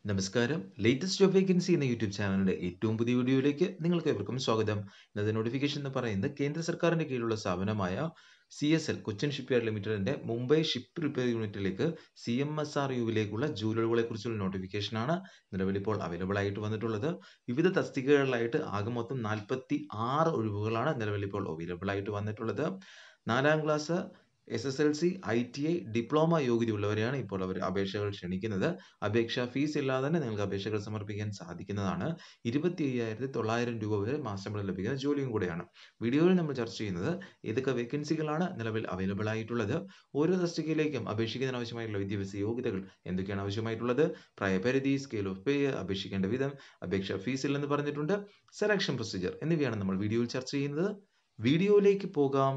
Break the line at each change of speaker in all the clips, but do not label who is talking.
നമസ്കാരം. Latest job vacancy എന്ന YouTube ചാനലിന്റെ ഏറ്റവും പുതിയ വീഡിയോയിലേക്ക് നിങ്ങൾക്ക് ഏവർക്കും സ്വാഗതം. ഇന്നത്തെ നോട്ടിഫിക്കേഷൻ എന്ന് പറയുന്നത് കേന്ദ്ര സർക്കാരിന്റെ കീഴിലുള്ള സ്ഥാപനമായ CSL കൊച്ചിൻ ഷിപ്പ്യാർഡ് ലിമിറ്റഡിന്റെ മുംബൈ ഷിപ്പ് റിപ്പയർ യൂണിറ്റിലേക്ക് CMSRUവിലേക്കുള്ള ജോലികളെ കുറിച്ചുള്ള നോട്ടിഫിക്കേഷൻ ആണ് നിലവിൽ ഇപ്പോൾ അവൈലബിൾ ആയിട്ട് വന്നിട്ടുള്ളത്. വിവിധ തസ്തികകളിലായിട്ട് ആകെ മൊത്തം 46 ഒഴിവുകളാണ് നിലവിൽ ഇപ്പോൾ അവൈലബിൾ ആയിട്ട് വന്നിട്ടുള്ളത്. 4ാം ക്ലാസ് SSLC ITI ഡിപ്ലോമ യോഗ്യതയുള്ളവരെയാണ് ഇപ്പോൾ അവർ അപേക്ഷകൾ ക്ഷണിക്കുന്നത്. അപേക്ഷാ ഫീസ് ഇല്ലാതെ തന്നെ നിങ്ങൾക്ക് അപേക്ഷകൾ സമർപ്പിക്കാൻ സാധിക്കുന്നതാണ്. 25,900 രൂപ വരെ മാസമ്പളം ലഭിക്കുന്ന ജോലിയും കൂടെയാണ്. വീഡിയോയിൽ നമ്മൾ ചർച്ച ചെയ്യുന്നത് ഏതൊക്കെ വേക്കൻസികളാണ് നിലവിൽ അവൈലബിൾ ആയിട്ടുള്ളത്, ഓരോ തസ്തികയിലേക്കും അപേക്ഷിക്കുന്നതിന് ആവശ്യമായിട്ടുള്ള വിദ്യാഭ്യാസ യോഗ്യതകൾ എന്തൊക്കെയാണ് ആവശ്യമായിട്ടുള്ളത്, പ്രായപരിധി, സ്കെയിൽ ഓഫ് പേ, അപേക്ഷിക്കേണ്ട വിധം, അപേക്ഷാ ഫീസ് ഇല്ലെന്ന് പറഞ്ഞിട്ടുണ്ട്, സെലക്ഷൻ പ്രൊസീജിയർ എന്നിവയാണ് നമ്മൾ വീഡിയോയിൽ ചർച്ച ചെയ്യുന്നത്. വീഡിയോയിലേക്ക് പോകാം.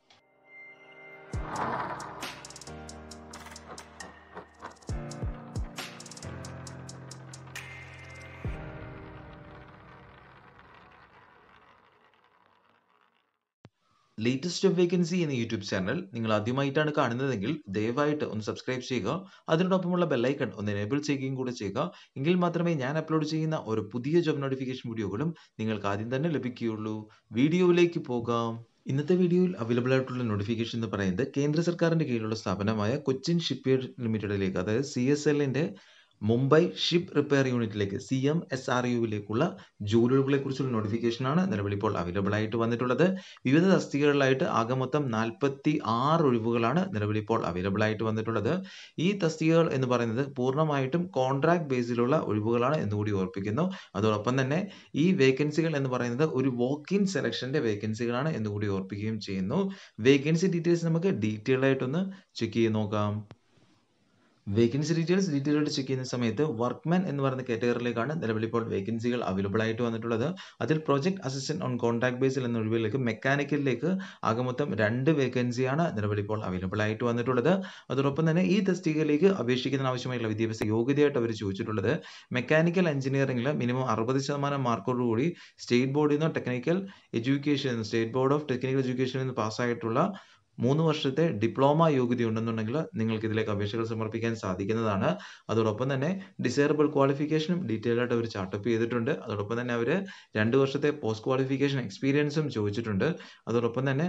ലേറ്റസ്റ്റ് ജോബ് വേക്കൻസി എന്ന യൂട്യൂബ് ചാനൽ നിങ്ങൾ ആദ്യമായിട്ടാണ് കാണുന്നതെങ്കിൽ ദയവായിട്ട് ഒന്ന് സബ്സ്ക്രൈബ് ചെയ്യുക. അതിനോടൊപ്പമുള്ള ബെല്ലൈക്കൺ ഒന്ന് എനേബിൾ ചെയ്യുകയും കൂടെ ചെയ്യുക. എങ്കിൽ മാത്രമേ ഞാൻ അപ്ലോഡ് ചെയ്യുന്ന ഒരു പുതിയ ജോബ് നോട്ടിഫിക്കേഷൻ വീഡിയോകളും നിങ്ങൾക്ക് ആദ്യം തന്നെ ലഭിക്കുകയുള്ളൂ. വീഡിയോയിലേക്ക് പോകാം. ഇന്നത്തെ വീഡിയോയിൽ അവൈലബിൾ ആയിട്ടുള്ള നോട്ടിഫിക്കേഷൻ എന്ന് പറയുന്നത് കേന്ദ്ര സർക്കാരിന്റെ കീഴിലുള്ള സ്ഥാപനമായ കൊച്ചിൻ ഷിപ്പ്യാർഡ് ലിമിറ്റഡിലേക്ക്, അതായത് CSLന്റെ മുംബൈ ഷിപ്പ് റിപ്പയർ യൂണിറ്റിലേക്ക് CMSRUവിലേക്കുള്ള ജോലികളെ കുറിച്ചുള്ള നോട്ടിഫിക്കേഷൻ ആണ് നിലവിൽ ഇപ്പോൾ അവൈലബിൾ ആയിട്ട് വന്നിട്ടുള്ളത്. വിവിധ തസ്തികകളിലായിട്ട് ആകെ മൊത്തം 46 ഒഴിവുകളാണ് നിലവിൽ ഇപ്പോൾ അവൈലബിൾ ആയിട്ട് വന്നിട്ടുള്ളത്. ഈ തസ്തികകൾ എന്ന് പറയുന്നത് പൂർണ്ണമായിട്ടും കോൺട്രാക്ട് ബേസിലുള്ള ഒഴിവുകളാണ് എന്നുകൂടി ഓർപ്പിക്കുന്നു. അതോടൊപ്പം തന്നെ ഈ വേക്കൻസികൾ എന്ന് പറയുന്നത് ഒരു വോക്ക് ഇൻ സെലക്ഷന്റെ വേക്കൻസികളാണ് എന്നുകൂടി ഓർപ്പിക്കുകയും ചെയ്യുന്നു. വേക്കൻസി ഡീറ്റെയിൽസ് നമുക്ക് ഡീറ്റെയിൽ ആയിട്ടൊന്ന് ചെക്ക് ചെയ്ത് നോക്കാം. വേക്കൻസി ഡീറ്റെയിൽസ് ആയിട്ട് ചെക്ക് ചെയ്യുന്ന സമയത്ത് വർക്ക്മാൻ എന്ന് പറയുന്ന കാറ്റഗറിയിലേക്കാണ് നിലവിൽ ഇപ്പോൾ വേക്കൻസികൾ അവൈലബിൾ ആയിട്ട് വന്നിട്ടുള്ളത്. അതിൽ പ്രൊജക്ട് അസിസ്റ്റന്റ് ഓൺ കോൺട്രാക്ട് ബേസിൽ എന്ന ഒഴിവിലേക്ക് മെക്കാനിക്കലിലേക്ക് ആകെ മൊത്തം 2 വേക്കൻസിയാണ് നിലവിൽ ഇപ്പോൾ അവൈലബിൾ ആയിട്ട് വന്നിട്ടുള്ളത്. അതോടൊപ്പം തന്നെ ഈ തസ്തികയിലേക്ക് അപേക്ഷിക്കുന്നതിന് ആവശ്യമായുള്ള വിദ്യാഭ്യാസ യോഗ്യതയായിട്ട് അവർ ചോദിച്ചിട്ടുള്ളത് മെക്കാനിക്കൽ എഞ്ചിനീയറിംഗിൽ മിനിമം 60% മാർക്കോടുകൂടി സ്റ്റേറ്റ് ബോർഡിൽ നിന്നോ സ്റ്റേറ്റ് ബോർഡ് ഓഫ് ടെക്നിക്കൽ എഡ്യൂക്കേഷനിൽ നിന്ന് പാസ്സായിട്ടുള്ള 3 വർഷത്തെ ഡിപ്ലോമ യോഗ്യത ഉണ്ടെന്നുണ്ടെങ്കിൽ നിങ്ങൾക്ക് ഇതിലേക്ക് അപേക്ഷകൾ സമർപ്പിക്കാൻ സാധിക്കുന്നതാണ്. അതോടൊപ്പം തന്നെ ഡിസൈറബിൾ ക്വാളിഫിക്കേഷനും ഡീറ്റെയിൽ ആയിട്ട് അവർ ചാർട്ടപ്പ് ചെയ്തിട്ടുണ്ട്. അതോടൊപ്പം തന്നെ അവർ 2 വർഷത്തെ പോസ്റ്റ് ക്വാളിഫിക്കേഷൻ എക്സ്പീരിയൻസും ചോദിച്ചിട്ടുണ്ട്. അതോടൊപ്പം തന്നെ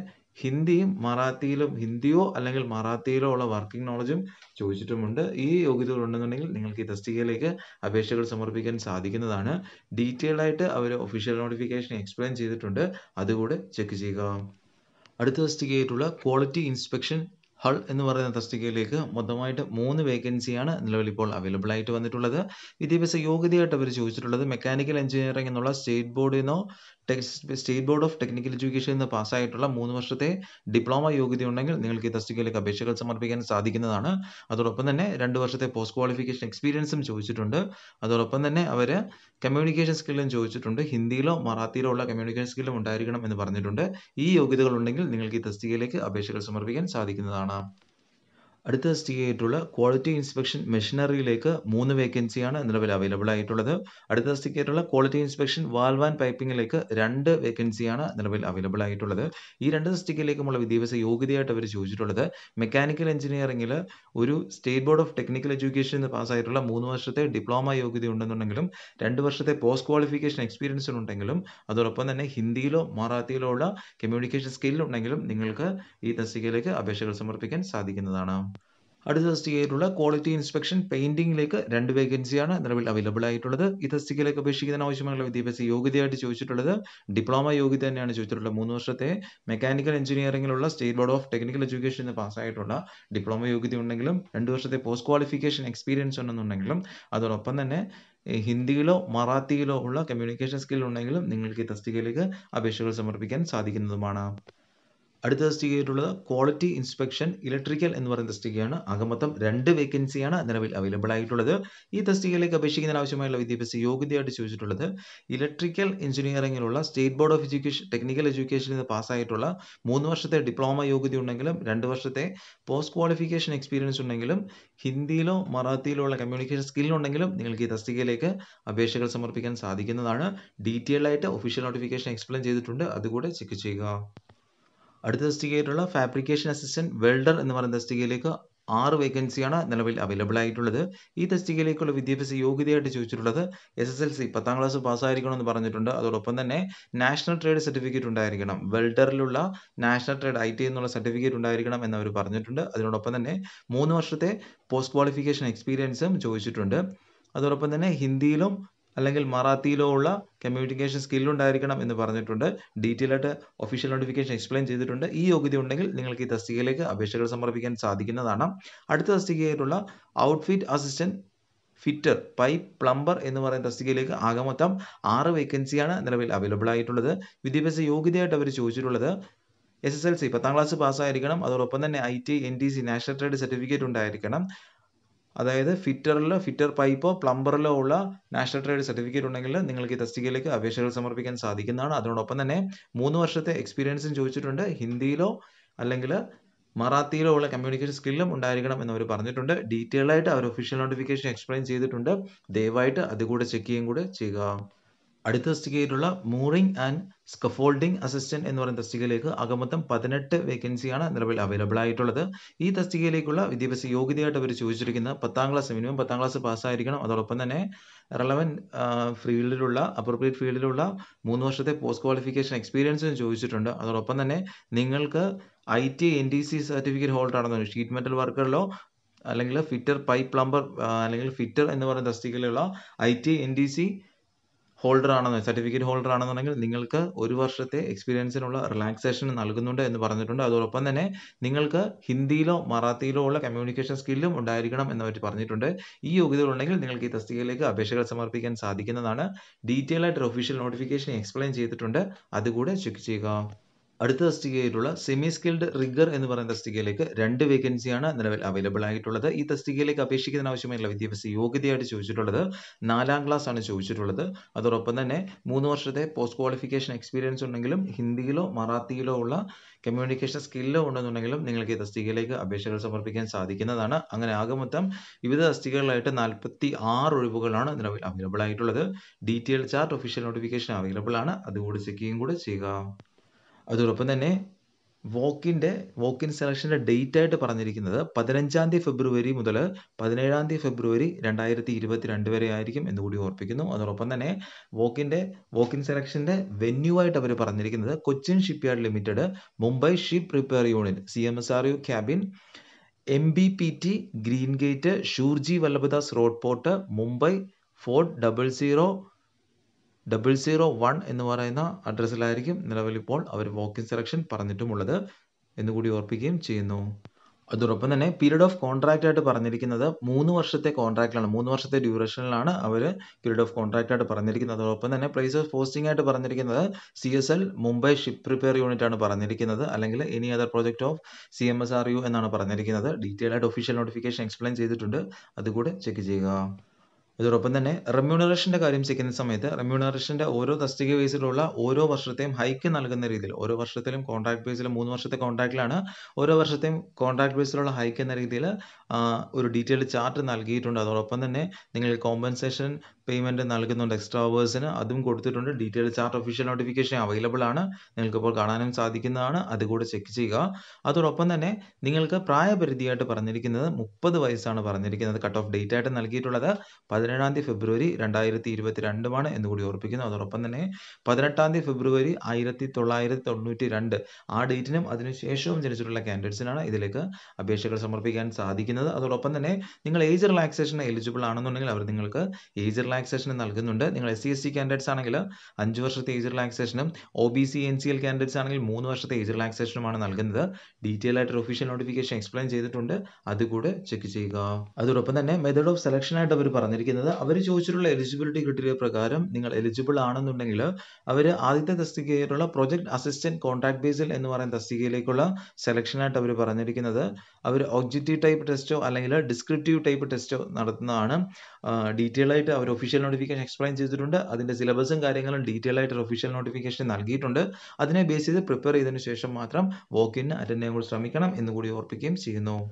ഹിന്ദിയോ അല്ലെങ്കിൽ മറാത്തിയിലോ ഉള്ള വർക്കിംഗ് നോളജും ചോദിച്ചിട്ടുമുണ്ട്. ഈ യോഗ്യതകൾ ഉണ്ടെന്നുണ്ടെങ്കിൽ നിങ്ങൾക്ക് ഈ തസ്തികയിലേക്ക് അപേക്ഷകൾ സമർപ്പിക്കാൻ സാധിക്കുന്നതാണ്. ഡീറ്റെയിൽ ആയിട്ട് അവർ ഒഫീഷ്യൽ നോട്ടിഫിക്കേഷൻ എക്സ്പ്ലെയിൻ ചെയ്തിട്ടുണ്ട്, അതുകൂടെ ചെക്ക് ചെയ്യുക. അടുത്ത തസ്തികയായിട്ടുള്ള ക്വാളിറ്റി ഇൻസ്പെക്ഷൻ ഹൾ എന്ന് പറയുന്ന തസ്തികയിലേക്ക് മൊത്തമായിട്ട് 3 വേക്കൻസിയാണ് നിലവിൽ ഇപ്പോൾ അവൈലബിൾ ആയിട്ട് വന്നിട്ടുള്ളത്. വിദ്യാഭ്യാസ യോഗ്യതയായിട്ട് അവർ ചോദിച്ചിട്ടുള്ളത് മെക്കാനിക്കൽ എഞ്ചിനീയറിംഗ് എന്നുള്ള state board of technical education എന്ന് പാസ്സായിട്ടുള്ള 3 വർഷത്തെ ഡിപ്ലോമ യോഗ്യത ഉണ്ടെങ്കിൽ നിങ്ങൾക്ക് ഈ തസ്തികയിലേക്ക് അപേക്ഷകൾ സമർപ്പിക്കാൻ സാധിക്കുന്നതാണ്. അതോടൊപ്പം തന്നെ 2 വർഷത്തെ പോസ്റ്റ് ക്വാളിഫിക്കേഷൻ എക്സ്പീരിയൻസും ചോദിച്ചിട്ടുണ്ട്. അതോടൊപ്പം തന്നെ അവർ കമ്മ്യൂണിക്കേഷൻ സ്കില്ലും ചോദിച്ചിട്ടുണ്ട്. ഹിന്ദിയിലോ മറാത്തിയിലോ ഉള്ള കമ്മ്യൂണിക്കേഷൻ സ്കില്ലും ഉണ്ടായിരിക്കണം എന്ന് പറഞ്ഞിട്ടുണ്ട്. ഈ യോഗ്യതകൾ ഉണ്ടെങ്കിൽ നിങ്ങൾക്ക് ഈ തസ്തികയിലേക്ക് അപേക്ഷകൾ സമർപ്പിക്കാൻ സാധിക്കുന്നതാണ്. അടുത്ത തസ്തികയായിട്ടുള്ള ക്വാളിറ്റി ഇൻസ്പെക്ഷൻ മെഷീനറിയിലേക്ക് 3 വേക്കൻസിയാണ് നിലവിൽ അവൈലബിൾ ആയിട്ടുള്ളത്. അടുത്ത തസ്തികയായിട്ടുള്ള ക്വാളിറ്റി ഇൻസ്പെക്ഷൻ വാൽവ് ആൻഡ് പൈപ്പിംഗിലേക്ക് 2 വേക്കൻസിയാണ് നിലവിൽ അവൈലബിൾ ആയിട്ടുള്ളത്. ഈ 2 തസ്തികയിലേക്കുമുള്ള വിദ്യാഭ്യാസ യോഗ്യതയായിട്ട് അവർ ചോദിച്ചിട്ടുള്ളത് മെക്കാനിക്കൽ എഞ്ചിനീയറിംഗിൽ ഒരു state board of technical education എന്ന് പാസ്സായിട്ടുള്ള 3 വർഷത്തെ ഡിപ്ലോമ യോഗ്യത ഉണ്ടെന്നുണ്ടെങ്കിലും 2 വർഷത്തെ പോസ്റ്റ് ക്വാളിഫിക്കേഷൻ എക്സ്പീരിയൻസ് ഉണ്ടെങ്കിലും അതോടൊപ്പം തന്നെ ഹിന്ദിയിലോ മറാത്തിയിലോ ഉള്ള കമ്മ്യൂണിക്കേഷൻ സ്കിൽ ഉണ്ടെങ്കിലും നിങ്ങൾക്ക് ഈ തസ്തികയിലേക്ക് അപേക്ഷകൾ സമർപ്പിക്കാൻ സാധിക്കുന്നതാണ്. അടുത്ത തസ്തികയായിട്ടുള്ള ക്വാളിറ്റി ഇൻസ്പെക്ഷൻ പെയിന്റിംഗിലേക്ക് 2 വേക്കൻസിയാണ് നിലവിൽ അവൈലബിൾ ആയിട്ടുള്ളത്. ഈ തസ്തികയിലേക്ക് അപേക്ഷിക്കുന്നതിന് ആവശ്യമായുള്ള വിദ്യാഭ്യാസ യോഗ്യതയായിട്ട് ചോദിച്ചിട്ടുള്ളത് ഡിപ്ലോമ യോഗ്യത തന്നെയാണ് ചോദിച്ചിട്ടുള്ളത്. 3 വർഷത്തെ മെക്കാനിക്കൽ എഞ്ചിനീയറിംഗിലുള്ള state board of technical education എന്ന് പാസ്സായിട്ടുള്ള ഡിപ്ലോമ യോഗ്യത ഉണ്ടെങ്കിലും 2 വർഷത്തെ പോസ്റ്റ് ക്വാളിഫിക്കേഷൻ എക്സ്പീരിയൻസ് ഉണ്ടെന്നുണ്ടെങ്കിലും അതോടൊപ്പം തന്നെ ഹിന്ദിയിലോ മറാത്തിയിലോ ഉള്ള കമ്മ്യൂണിക്കേഷൻ സ്കിൽ ഉണ്ടെങ്കിലും നിങ്ങൾക്ക് ഈ തസ്തികയിലേക്ക് അപേക്ഷകൾ സമർപ്പിക്കാൻ സാധിക്കുന്നതുമാണ്. അടുത്ത തസ്തികയായിട്ടുള്ളത് ക്വാളിറ്റി ഇൻസ്പെക്ഷൻ ഇലക്ട്രിക്കൽ എന്ന് പറയുന്ന തസ്തികയാണ്. ആകെ മൊത്തം 2 വേക്കൻസിയാണ് നിലവിൽ അവൈലബിൾ ആയിട്ടുള്ളത്. ഈ തസ്തികയിലേക്ക് അപേക്ഷിക്കുന്നതിന് ആവശ്യമായുള്ള വിദ്യാഭ്യാസ യോഗ്യതയായിട്ട് ചോദിച്ചിട്ടുള്ളത് ഇലക്ട്രിക്കൽ എഞ്ചിനീയറിംഗിലുള്ള സ്റ്റേറ്റ് ബോർഡ് ഓഫ് ടെക്നിക്കൽ എഡ്യൂക്കേഷനിൽ നിന്ന് പാസ്സായിട്ടുള്ള 3 വർഷത്തെ ഡിപ്ലോമ യോഗ്യത ഉണ്ടെങ്കിലും 2 വർഷത്തെ പോസ്റ്റ് ക്വാളിഫിക്കേഷൻ എക്സ്പീരിയൻസ് ഉണ്ടെങ്കിലും ഹിന്ദിയിലോ മറാത്തിയിലോ ഉള്ള കമ്മ്യൂണിക്കേഷൻ സ്കിൽ ഉണ്ടെങ്കിലും നിങ്ങൾക്ക് ഈ തസ്തികയിലേക്ക് അപേക്ഷകൾ സമർപ്പിക്കാൻ സാധിക്കുന്നതാണ്. ഡീറ്റെയിൽ ആയിട്ട് ഒഫീഷ്യൽ നോട്ടിഫിക്കേഷൻ എക്സ്പ്ലെയിൻ ചെയ്തിട്ടുണ്ട്, അതുകൂടെ ചെക്ക് ചെയ്യുക. അടുത്ത തസ്തികയായിട്ടുള്ള ഫാബ്രിക്കേഷൻ അസിസ്റ്റന്റ് വെൽഡർ എന്ന് പറയുന്ന തസ്തികയിലേക്ക് 6 വേക്കൻസിയാണ് നിലവിൽ അവൈലബിൾ ആയിട്ടുള്ളത്. ഈ തസ്തികയിലേക്കുള്ള വിദ്യാഭ്യാസ യോഗ്യതയായിട്ട് ചോദിച്ചിട്ടുള്ളത് SSLC 10ാം ക്ലാസ് പാസ്സായിരിക്കണം എന്ന് പറഞ്ഞിട്ടുണ്ട്. അതോടൊപ്പം തന്നെ നാഷണൽ ട്രേഡ് സർട്ടിഫിക്കറ്റ് ഉണ്ടായിരിക്കണം. വെൽഡറിലുള്ള നാഷണൽ ട്രേഡ് IT എന്നുള്ള സർട്ടിഫിക്കറ്റ് ഉണ്ടായിരിക്കണം എന്ന് അവർ പറഞ്ഞിട്ടുണ്ട്. അതിനോടൊപ്പം തന്നെ 3 വർഷത്തെ പോസ്റ്റ് ക്വാളിഫിക്കേഷൻ എക്സ്പീരിയൻസും ചോദിച്ചിട്ടുണ്ട്. അതോടൊപ്പം തന്നെ ഹിന്ദിയിലും അല്ലെങ്കിൽ മറാത്തിയിലോ ഉള്ള കമ്മ്യൂണിക്കേഷൻ സ്കിൽ ഉണ്ടായിരിക്കണം എന്ന് പറഞ്ഞിട്ടുണ്ട്. ഡീറ്റെയിൽ ആയിട്ട് ഒഫീഷ്യൽ നോട്ടിഫിക്കേഷൻ എക്സ്പ്ലെയിൻ ചെയ്തിട്ടുണ്ട്. ഈ യോഗ്യത ഉണ്ടെങ്കിൽ നിങ്ങൾക്ക് ഈ തസ്തികയിലേക്ക് അപേക്ഷകൾ സമർപ്പിക്കാൻ സാധിക്കുന്നതാണ്. അടുത്ത തസ്തികയായിട്ടുള്ള outfit assistant fitter pipe plumber എന്ന് പറയുന്ന തസ്തികയിലേക്ക് ആകെ മൊത്തം 6 വേക്കൻസിയാണ് നിലവിൽ അവൈലബിൾ ആയിട്ടുള്ളത്. വിദ്യാഭ്യാസ യോഗ്യതയായിട്ട് അവർ ചോദിച്ചിട്ടുള്ളത് SSLC 10ാം ക്ലാസ് പാസ്സായിരിക്കണം. അതോടൊപ്പം തന്നെ ITI NTC national trade certificate ഉണ്ടായിരിക്കണം. അതായത് ഫിറ്റർ പൈപ്പോ പ്ലംബറിലോ ഉള്ള നാഷണൽ ട്രേഡ് സർട്ടിഫിക്കറ്റ് ഉണ്ടെങ്കിൽ നിങ്ങൾക്ക് ഈ തസ്തികയിലേക്ക് അപേക്ഷകൾ സമർപ്പിക്കാൻ സാധിക്കുന്നതാണ്. അതിനോടൊപ്പം തന്നെ 3 വർഷത്തെ എക്സ്പീരിയൻസും ചോദിച്ചിട്ടുണ്ട്. ഹിന്ദിയിലോ അല്ലെങ്കിൽ മറാത്തിയിലോ ഉള്ള കമ്മ്യൂണിക്കേഷൻ സ്കില്ലും ഉണ്ടായിരിക്കണം എന്ന് അവർ പറഞ്ഞിട്ടുണ്ട്. ഡീറ്റെയിൽ ആയിട്ട് അവർ ഒഫീഷ്യൽ നോട്ടിഫിക്കേഷൻ എക്സ്പ്ലെയിൻ ചെയ്തിട്ടുണ്ട്. ദയവായിട്ട് അതുകൂടെ ചെക്ക് ചെയ്യുകയും കൂടെ ചെയ്യുക. അടുത്ത തസ്തികയായിട്ടുള്ള മൂറിംഗ് ആൻഡ് സ്കഫോൾഡിംഗ് അസിസ്റ്റന്റ് എന്ന് പറയുന്ന തസ്തികയിലേക്ക് അകമൊത്തം 18 വേക്കൻസിയാണ് നിലവിൽ അവൈലബിൾ ആയിട്ടുള്ളത്. ഈ തസ്തികയിലേക്കുള്ള വിദ്യാഭ്യാസ യോഗ്യതയായിട്ട് അവർ ചോദിച്ചിരിക്കുന്നത് 10ാം ക്ലാസ് മിനിമം 10ാം ക്ലാസ് പാസ്സായിരിക്കണം. അതോടൊപ്പം തന്നെ റെലവൻറ്റ് ഫീൽഡിലുള്ള അപ്രോപ്രിയേറ്റ് ഫീൽഡിലുള്ള 3 വർഷത്തെ പോസ്റ്റ് ക്വാളിഫിക്കേഷൻ എക്സ്പീരിയൻസും ചോദിച്ചിട്ടുണ്ട്. അതോടൊപ്പം തന്നെ നിങ്ങൾക്ക് ITI NTC സർട്ടിഫിക്കറ്റ് ഹോൾഡർ ആണെന്നോ ഷീറ്റ് മെറ്റൽ വർക്കറിലോ അല്ലെങ്കിൽ ഫിറ്റർ പൈപ്പ് പ്ലംബർ അല്ലെങ്കിൽ ഫിറ്റർ എന്ന് പറയുന്ന തസ്തികയിലുള്ള ITI NTC ഹോൾഡർ ആണെന്ന് സർട്ടിഫിക്കറ്റ് ഹോൾഡർ ആണെന്നുണ്ടെങ്കിൽ നിങ്ങൾക്ക് 1 വർഷത്തെ എക്സ്പീരിയൻസിനുള്ള റിലാക്സേഷൻ നൽകുന്നുണ്ട് എന്ന് പറഞ്ഞിട്ടുണ്ട്. അതോടൊപ്പം തന്നെ നിങ്ങൾക്ക് ഹിന്ദിയിലോ മറാത്തിയിലോ ഉള്ള കമ്മ്യൂണിക്കേഷൻ സ്കില്ലും ഉണ്ടായിരിക്കണം എന്ന് അവർ പറഞ്ഞിട്ടുണ്ട്. ഈ യോഗ്യതകൾ ഉണ്ടെങ്കിൽ നിങ്ങൾക്ക് ഈ തസ്തികയിലേക്ക് അപേക്ഷകൾ സമർപ്പിക്കാൻ സാധിക്കുന്നതാണ്. ഡീറ്റെയിൽ ആയിട്ട് ഒഫീഷ്യൽ നോട്ടിഫിക്കേഷൻ എക്സ്പ്ലെയിൻ ചെയ്തിട്ടുണ്ട്. അതുകൂടെ ചെക്ക് ചെയ്യുക. അടുത്ത തസ്തികയായിട്ടുള്ള സെമി സ്കിൽഡ് റിഗർ എന്ന് പറയുന്ന തസ്തികയിലേക്ക് 2 വേക്കൻസിയാണ് നിലവിൽ അവൈലബിൾ ആയിട്ടുള്ളത്. ഈ തസ്തികയിലേക്ക് അപേക്ഷിക്കുന്നതിന് ആവശ്യമായുള്ള വിദ്യാഭ്യാസ യോഗ്യതയായിട്ട് ചോദിച്ചിട്ടുള്ളത് 4ാം ക്ലാസ് ആണ് ചോദിച്ചിട്ടുള്ളത്. അതോടൊപ്പം തന്നെ 3 വർഷത്തെ പോസ്റ്റ് ക്വാളിഫിക്കേഷൻ എക്സ്പീരിയൻസ് ഉണ്ടെങ്കിലും ഹിന്ദിയിലോ മറാത്തിയിലോ ഉള്ള കമ്മ്യൂണിക്കേഷൻ സ്കില്ലോ ഉണ്ടെന്നുണ്ടെങ്കിലും നിങ്ങൾക്ക് ഈ തസ്തികയിലേക്ക് അപേക്ഷകൾ സമർപ്പിക്കാൻ സാധിക്കുന്നതാണ്. അങ്ങനെ ആകെ മൊത്തം വിവിധ തസ്തികകളായിട്ട് 46 ഒഴിവുകളാണ് നിലവിൽ അവൈലബിൾ ആയിട്ടുള്ളത്. Detail chart official notification available ആണ്. അതുകൂടി ചെക്ക് ചെയ്യുകയും കൂടെ ചെയ്യുക. അതോടൊപ്പം തന്നെ വോക്കിൻ സെലക്ഷൻ്റെ ഡേറ്റ് ആയിട്ട് പറഞ്ഞിരിക്കുന്നത് 15 ഫെബ്രുവരി മുതൽ 17 ഫെബ്രുവരി 2022 വരെ ആയിരിക്കും എന്നുകൂടി ഓർപ്പിക്കുന്നു. അതോടൊപ്പം തന്നെ വോക്കിൻ സെലക്ഷൻ്റെ വെന്യൂ ആയിട്ട് അവർ പറഞ്ഞിരിക്കുന്നത് Cochin shipyard limited, Mumbai ship repair unit, CMSRU cabin, MbPT green gate, Shoorji Vallabhdas road port, Mumbai 4001 എന്ന് പറയുന്ന അഡ്രസ്സിലായിരിക്കും നിലവിൽ ഇപ്പോൾ അവർ വോക്കിൻ സെലക്ഷൻ പറഞ്ഞിട്ടുമുള്ളത് എന്നുകൂടി ഓർപ്പിക്കുകയും ചെയ്യുന്നു. അതോടൊപ്പം തന്നെ പീരീഡ് ഓഫ് കോൺട്രാക്റ്റ് ആയിട്ട് പറഞ്ഞിരിക്കുന്നത് 3 വർഷത്തെ കോൺട്രാക്റ്റിലാണ്, 3 വർഷത്തെ ഡ്യൂറേഷനിലാണ് അവർ പീരീഡ് ഓഫ് കോൺട്രാക്റ്റ് ആയിട്ട് പറഞ്ഞിരിക്കുന്നത്. അതോടൊപ്പം തന്നെ പ്ലേസ് ഓഫ് പോസ്റ്റിംഗ് ആയിട്ട് പറഞ്ഞിരിക്കുന്നത് CSL Mumbai ship repair unit ആണ് പറഞ്ഞിരിക്കുന്നത്, അല്ലെങ്കിൽ any other project of CMSRU എന്നാണ് പറഞ്ഞിരിക്കുന്നത്. ഡീറ്റെയിൽ ആയിട്ട് ഒഫീഷ്യൽ നോട്ടിഫിക്കേഷൻ എക്സ്പ്ലെയിൻ ചെയ്തിട്ടുണ്ട്. അതുകൂടെ ചെക്ക് ചെയ്യുക. അതോടൊപ്പം തന്നെ റെമ്യൂണറേഷൻ്റെ കാര്യം ചെയ്യുന്ന സമയത്ത് റെമ്യൂണറേഷൻ്റെ ഓരോ തസ്തിക ബേസിലുള്ള ഓരോ വർഷത്തെയും ഹൈക്ക് നൽകുന്ന രീതിയിൽ ഓരോ വർഷത്തിലും കോൺട്രാക്ട് ബേസിൽ 3 വർഷത്തെ കോൺട്രാക്റ്റിലാണ് ഓരോ വർഷത്തെയും കോൺട്രാക്ട് ബേസിലുള്ള ഹൈക്ക് എന്ന രീതിയിൽ ഒരു ഡീറ്റെയിൽഡ് ചാർട്ട് നൽകിയിട്ടുണ്ട്. അതോടൊപ്പം തന്നെ നിങ്ങൾ കോമ്പൻസേഷൻ പേയ്മെൻറ്റ് നൽകുന്നുണ്ട് എക്സ്ട്രാ അവേഴ്സിന്, അതും കൊടുത്തിട്ടുണ്ട്. Detailed chart official notification available ആണ്, നിങ്ങൾക്കിപ്പോൾ കാണാനും സാധിക്കുന്നതാണ്. അതുകൂടെ ചെക്ക് ചെയ്യുക. അതോടൊപ്പം തന്നെ നിങ്ങൾക്ക് പ്രായപരിധിയായിട്ട് പറഞ്ഞിരിക്കുന്നത് 30 വയസ്സാണ് പറഞ്ഞിരിക്കുന്നത്. കട്ട് ഓഫ് ഡേറ്റ് ആയിട്ട് നൽകിയിട്ടുള്ളത് 17 ഫെബ്രുവരി 2022 എന്നുകൂടി ഓർപ്പിക്കുന്നു. അതോടൊപ്പം തന്നെ 18 ഫെബ്രുവരി 1992 ആ ഡേറ്റിനും അതിനുശേഷവും ജനിച്ചിട്ടുള്ള കാൻഡിഡേറ്റ്സിനാണ് ഇതിലേക്ക് അപേക്ഷകൾ സമർപ്പിക്കാൻ സാധിക്കുന്നത്. അതോടൊപ്പം തന്നെ നിങ്ങൾ ഏജ് റിലാക്സേഷന് എലിജിബിൾ ആണെന്നുണ്ടെങ്കിൽ അവർ നിങ്ങൾക്ക് ഏജ് റിലാക്സേഷൻ നൽകുന്നുണ്ട്. നിങ്ങൾ SC കാൻഡിഡേറ്റ്സ് ആണെങ്കിൽ 5 വർഷത്തെ ഏജ് റിലാക്സേഷനും OBC NCL കാൻഡിഡേറ്റ്സ് ആണെങ്കിൽ 3 വർഷത്തെ ഏജ് റിലാക്സേഷനുമാണ് നൽകുന്നത്. ഡീറ്റെയിൽ ആയിട്ട് ഒഫീഷ്യൽ നോട്ടിഫിക്കേഷൻ എക്സ്പ്ലെയിൻ ചെയ്തിട്ടുണ്ട്. അതുകൂടെ ചെക്ക് ചെയ്യുക. അതോടൊപ്പം തന്നെ മെത്തേഡ് ഓഫ് സെലക്ഷൻ ആയിട്ട് അവർ പറഞ്ഞിരിക്കുന്നത് അവർ ചോദിച്ചിട്ടുള്ള എലിജിബിലിറ്റി ക്രൈറ്റീരിയ പ്രകാരം നിങ്ങൾ എലിജിബിൾ ആണെന്നുണ്ടെങ്കിൽ അവർ ആദ്യത്തെ തസ്തികയായിട്ടുള്ള പ്രൊജക്ട് അസിസ്റ്റന്റ് കോൺട്രാക്ട് ബേസിൽ എന്ന് പറയുന്ന തസ്തികയിലേക്കുള്ള സെലക്ഷനായിട്ട് അവർ പറഞ്ഞിരിക്കുന്നത് അവർ ഒബ്ജക്റ്റീവ് ടൈപ്പ് ടെസ്റ്റോ അല്ലെങ്കിൽ ഡിസ്ക്രിപ്റ്റീവ് ടൈപ്പ് ടെസ്റ്റോ നടത്തുന്നതാണ്. ഡീറ്റെയിൽ ആയിട്ട് അവർ ഒഫീഷ്യൽ നോട്ടിഫിക്കേഷൻ എക്സ്പ്ലെയിൻ ചെയ്തിട്ടുണ്ട്. അതിൻ്റെ സിലബസും കാര്യങ്ങളും ഡീറ്റെയിൽ ആയിട്ട് ഒഫീഷ്യൽ നോട്ടിഫിക്കേഷൻ നൽകിയിട്ടുണ്ട്. അതിനെ ബേസ് ചെയ്ത് പ്രിപ്പയർ ചെയ്തതിനു ശേഷം മാത്രം വോക്കിന് അറ്റൻഡ് ചെയ്യാൻ ശ്രമിക്കണം എന്നുകൂടി ഓർപ്പിക്കുകയും ചെയ്യുന്നു.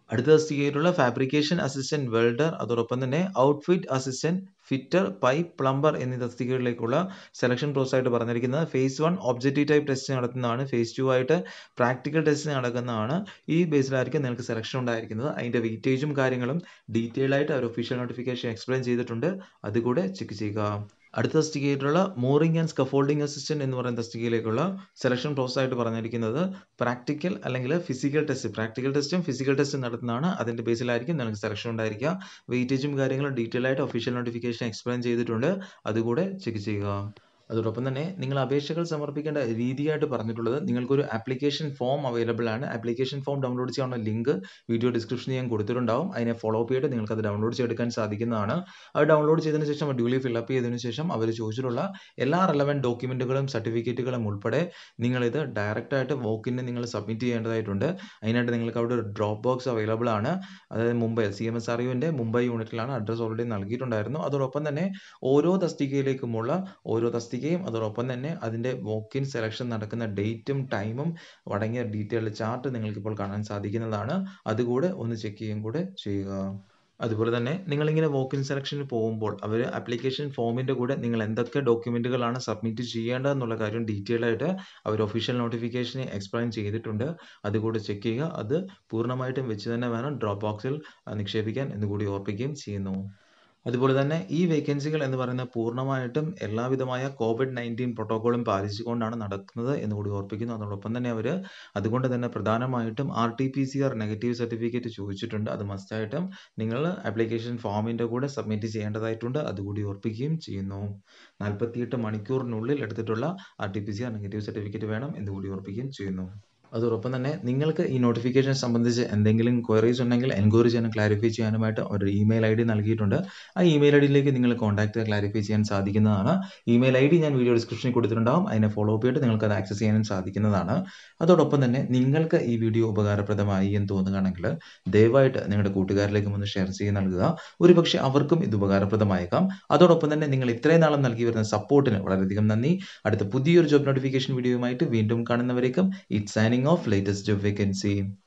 അടുത്ത തസ്തികയിലുള്ള ഫാബ്രിക്കേഷൻ അസിസ്റ്റന്റ് വെൽഡർ, അതോടൊപ്പം തന്നെ outfit assistant fitter, pipe plumber എന്നീ തസ്തികകളിലേക്കുള്ള സെലക്ഷൻ പ്രോസസ് ആയിട്ട് പറഞ്ഞിരിക്കുന്നത് phase 1 ഒബ്ജക്റ്റീവ് ടൈപ്പ് ടെസ്റ്റ് നടത്തുന്നതാണ്. phase 2 ആയിട്ട് പ്രാക്ടിക്കൽ ടെസ്റ്റ് നടക്കുന്നതാണ്. ഈ ബേസിലായിരിക്കും നിങ്ങൾക്ക് സെലക്ഷൻ ഉണ്ടായിരിക്കുന്നത്. അതിന്റെ വെയിറ്റേജും കാര്യങ്ങളും ഡീറ്റെയിൽ ആയിട്ട് അവർ ഒഫീഷ്യൽ നോട്ടിഫിക്കേഷൻ എക്സ്പ്ലെയിൻ ചെയ്തിട്ടുണ്ട്. അതുകൂടെ ചെക്ക് ചെയ്യുക. അടുത്ത തസ്തികയായിട്ടുള്ള മൂറിംഗ് ആൻഡ് സ്കഫോൾഡിംഗ് അസിസ്റ്റന്റ് എന്ന് പറയുന്ന തസ്തികയിലേക്കുള്ള സെലക്ഷൻ പ്രോസസ് ആയിട്ട് പറഞ്ഞിരിക്കുന്നത് പ്രാക്ടിക്കൽ അല്ലെങ്കിൽ ഫിസിക്കൽ ടെസ്റ്റ്, പ്രാക്ടിക്കൽ ടെസ്റ്റും ഫിസിക്കൽ ടെസ്റ്റും നടത്തുന്നതാണ്. അതിന്റെ ബേസിലായിരിക്കും നിങ്ങൾക്ക് സെലക്ഷൻ ഉണ്ടായിരിക്കുക. വെയിറ്റേജും കാര്യങ്ങളും ഡീറ്റെയിൽ ആയിട്ട് ഒഫീഷ്യൽ നോട്ടിഫിക്കേഷൻ എക്സ്പ്ലെയിൻ ചെയ്തിട്ടുണ്ട്. അതുകൂടെ ചെക്ക് ചെയ്യുക. അതോടൊപ്പം തന്നെ നിങ്ങൾ അപേക്ഷകൾ സമർപ്പിക്കേണ്ട രീതിയായിട്ട് പറഞ്ഞിട്ടുള്ളത്, നിങ്ങൾക്കൊരു ആപ്ലിക്കേഷൻ ഫോം അവൈലബിൾ ആണ്. ആപ്ലിക്കേഷൻ ഫോം ഡൗൺലോഡ് ചെയ്യാനുള്ള ലിങ്ക് വീഡിയോ ഡിസ്ക്രിപ്ഷനിൽ ഞാൻ കൊടുത്തിട്ടുണ്ടാവും. അതിനെ ഫോളോ അപ്പ് ചെയ്തിട്ട് നിങ്ങൾക്ക് അത് ഡൗൺലോഡ് ചെയ്തെടുക്കാൻ സാധിക്കുന്നതാണ്. അത് ഡൗൺലോഡ് ചെയ്തതിന് ശേഷം ഡ്യൂലി ഫില്ലപ്പ് ചെയ്തതിനു ശേഷം അവർ ചോദിച്ചിട്ടുള്ള എല്ലാ റെലവൻറ്റ് ഡോക്യുമെന്റുകളും സർട്ടിഫിക്കറ്റുകളും ഉൾപ്പെടെ നിങ്ങളിത് ഡയറക്റ്റ് ആയിട്ട് വോക്കിന് നിങ്ങൾ സബ്മിറ്റ് ചെയ്യേണ്ടതായിട്ടുണ്ട്. അതിനായിട്ട് നിങ്ങൾക്ക് അവിടെ ഒരു ഡ്രോപ്പ് ബോക്സ് അവൈലബിൾ ആണ്. അതായത് മുംബൈ CMSRUവിൻ്റെ മുംബൈ യൂണിറ്റിലാണ്. അഡ്രസ് ഓൾറെഡി നൽകിയിട്ടുണ്ടായിരുന്നു. അതോടൊപ്പം തന്നെ ഓരോ തസ്തികയിലേക്കുമുള്ള ഓരോ തസ്തികയും അതോടൊപ്പം തന്നെ അതിൻ്റെ വോക്കിൻ സെലക്ഷൻ നടക്കുന്ന ഡേറ്റും ടൈമും അടങ്ങിയ ഡീറ്റെയിൽഡ് ചാർട്ട് നിങ്ങൾക്ക് ഇപ്പോൾ കാണാൻ സാധിക്കുന്നതാണ്. അതുകൂടെ ഒന്ന് ചെക്ക് ചെയ്യുകയും കൂടെ ചെയ്യുക. അതുപോലെ തന്നെ നിങ്ങളിങ്ങനെ വോക്കിൻ സെലക്ഷന് പോകുമ്പോൾ അവർ ആപ്ലിക്കേഷൻ ഫോമിൻ്റെ കൂടെ നിങ്ങൾ എന്തൊക്കെ ഡോക്യുമെൻറ്റുകളാണ് സബ്മിറ്റ് ചെയ്യേണ്ടതെന്നുള്ള കാര്യം ഡീറ്റെയിൽ ആയിട്ട് അവർ ഒഫീഷ്യൽ നോട്ടിഫിക്കേഷനെ എക്സ്പ്ലെയിൻ ചെയ്തിട്ടുണ്ട്. അതുകൂടെ ചെക്ക് ചെയ്യുക. അത് പൂർണ്ണമായിട്ടും വെച്ച് തന്നെ വേണം ഡ്രോപ്പ് ബോക്സിൽ നിക്ഷേപിക്കാൻ എന്നുകൂടി ഓർപ്പിക്കുകയും ചെയ്യുന്നു. അതുപോലെ തന്നെ ഈ വേക്കൻസികൾ എന്ന് പറയുന്നത് പൂർണ്ണമായിട്ടും എല്ലാവിധമായ COVID-19 പ്രോട്ടോക്കോളും പാലിച്ചുകൊണ്ടാണ് നടക്കുന്നത് എന്നുകൂടി ഓർപ്പിക്കുന്നു. അതോടൊപ്പം തന്നെ അവർ അതുകൊണ്ട് തന്നെ പ്രധാനമായിട്ടും RT-PCR നെഗറ്റീവ് സർട്ടിഫിക്കറ്റ് ചോദിച്ചിട്ടുണ്ട്. അത് മസ്റ്റായിട്ടും നിങ്ങൾ ആപ്ലിക്കേഷൻ ഫോമിൻ്റെ കൂടെ സബ്മിറ്റ് ചെയ്യേണ്ടതായിട്ടുണ്ട്. അതുകൂടി ഓർപ്പിക്കുകയും ചെയ്യുന്നു. 48 മണിക്കൂറിനുള്ളിൽ എടുത്തിട്ടുള്ള RT-PCR നെഗറ്റീവ് സർട്ടിഫിക്കറ്റ് വേണം എന്നുകൂടി ഓർപ്പിക്കുകയും ചെയ്യുന്നു. അതോടൊപ്പം തന്നെ നിങ്ങൾക്ക് ഈ നോട്ടിഫിക്കേഷൻ സംബന്ധിച്ച് എന്തെങ്കിലും ക്വയറീസ് ഉണ്ടെങ്കിൽ എൻക്വയറി ചെയ്യാനും ക്ലാരിഫൈ ചെയ്യാനുമായിട്ട് ഒരു ഇമെയിൽ ID നൽകിയിട്ടുണ്ട്. ആ ഇമെയിൽ IDയിലേക്ക് നിങ്ങൾ കോൺടാക്ട് ക്ലാരിഫൈ ചെയ്യാൻ സാധിക്കുന്നതാണ്. ഇമെയിൽ ID ഞാൻ വീഡിയോ ഡിസ്ക്രിപ്ഷനിൽ കൊടുത്തിട്ടുണ്ടാകും. അതിനെ ഫോളോ അപ്പ് ചെയ്തിട്ട് നിങ്ങൾക്ക് അത് ആക്സസ് ചെയ്യാനും സാധിക്കുന്നതാണ്. അതോടൊപ്പം തന്നെ നിങ്ങൾക്ക് ഈ വീഡിയോ ഉപകാരപ്രദമായി എന്ന് തോന്നുകയാണെങ്കിൽ ദയവായിട്ട് നിങ്ങളുടെ കൂട്ടുകാരിലേക്കും ഒന്ന് ഷെയർ ചെയ്ത് നൽകുക. ഒരുപക്ഷെ അവർക്കും ഇത് ഉപകാരപ്രദമായേക്കാം. അതോടൊപ്പം തന്നെ നിങ്ങൾ ഇത്രയും നാളും നൽകി വരുന്ന സപ്പോർട്ടിന് വളരെയധികം നന്ദി. അടുത്ത പുതിയൊരു ജോബ് നോട്ടിഫിക്കേഷൻ വീഡിയോയുമായിട്ട് വീണ്ടും കാണുന്നവരേക്കും it's signing off, latest job vacancy.